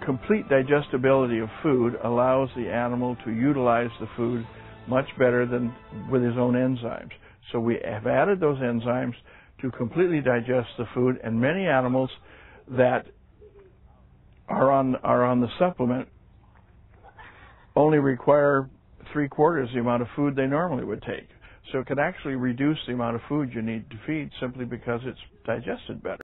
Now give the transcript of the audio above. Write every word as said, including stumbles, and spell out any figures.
complete digestibility of food allows the animal to utilize the food much better than with his own enzymes. So we have added those enzymes to completely digest the food, and many animals that are on are on the supplement only require three quarters the amount of food they normally would take. So it can actually reduce the amount of food you need to feed simply because it's digested better.